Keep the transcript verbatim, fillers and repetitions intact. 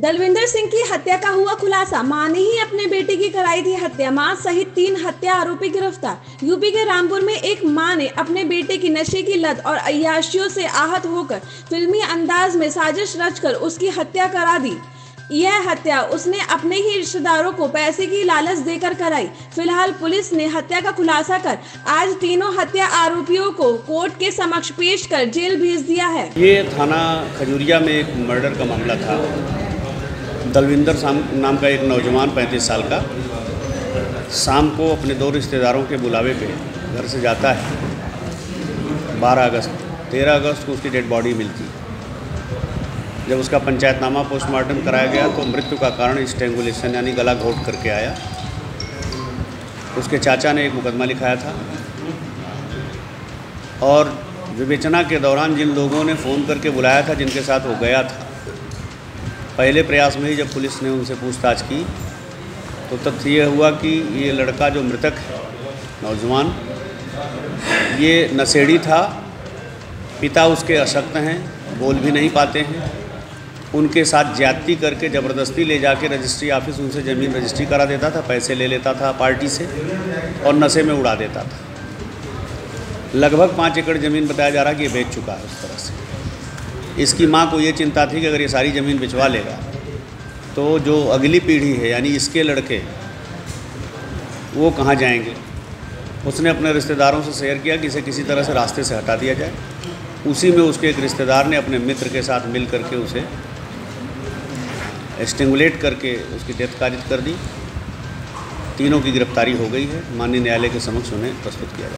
दलविंदर सिंह की हत्या का हुआ खुलासा। मां ने ही अपने बेटे की कराई थी हत्या। मां सहित तीन हत्या आरोपी गिरफ्तार। यूपी के रामपुर में एक मां ने अपने बेटे की नशे की लत और अय्याशियों से आहत होकर फिल्मी अंदाज में साजिश रचकर उसकी हत्या करा दी। यह हत्या उसने अपने ही रिश्तेदारों को पैसे की लालच देकर कराई। फिलहाल पुलिस ने हत्या का खुलासा कर आज तीनों हत्या आरोपियों को कोर्ट के समक्ष पेश कर जेल भेज दिया है। ये थाना खजूरिया में एक मर्डर का मामला था। दलविंदर नाम का एक नौजवान पैंतीस साल का शाम को अपने दो रिश्तेदारों के बुलावे पे घर से जाता है। बारह अगस्त तेरह अगस्त को उसकी डेड बॉडी मिलती। जब उसका पंचायतनामा पोस्टमार्टम कराया गया तो मृत्यु का कारण स्ट्रेंगुलेशन यानी गला घोट करके आया। उसके चाचा ने एक मुकदमा लिखाया था और विवेचना के दौरान जिन लोगों ने फ़ोन करके बुलाया था, जिनके साथ वो गया था, पहले प्रयास में ही जब पुलिस ने उनसे पूछताछ की तो तथ्य ये हुआ कि ये लड़का जो मृतक है नौजवान, ये नशेड़ी था। पिता उसके अशक्त हैं, बोल भी नहीं पाते हैं। उनके साथ ज्यादती करके ज़बरदस्ती ले जाके रजिस्ट्री ऑफिस उनसे ज़मीन रजिस्ट्री करा देता था, पैसे ले लेता था पार्टी से और नशे में उड़ा देता था। लगभग पाँच एकड़ ज़मीन बताया जा रहा है कि ये बेच चुका है उस तरह से। इसकी माँ को ये चिंता थी कि अगर ये सारी ज़मीन बिचवा लेगा तो जो अगली पीढ़ी है यानी इसके लड़के वो कहाँ जाएंगे। उसने अपने रिश्तेदारों से शेयर किया कि इसे किसी तरह से रास्ते से हटा दिया जाए। उसी में उसके एक रिश्तेदार ने अपने मित्र के साथ मिल करके उसे स्ट्रेंगुलेट करके उसकी डेथ कारित कर दी। तीनों की गिरफ्तारी हो गई है। माननीय न्यायालय के समक्ष उन्हें प्रस्तुत किया जाए।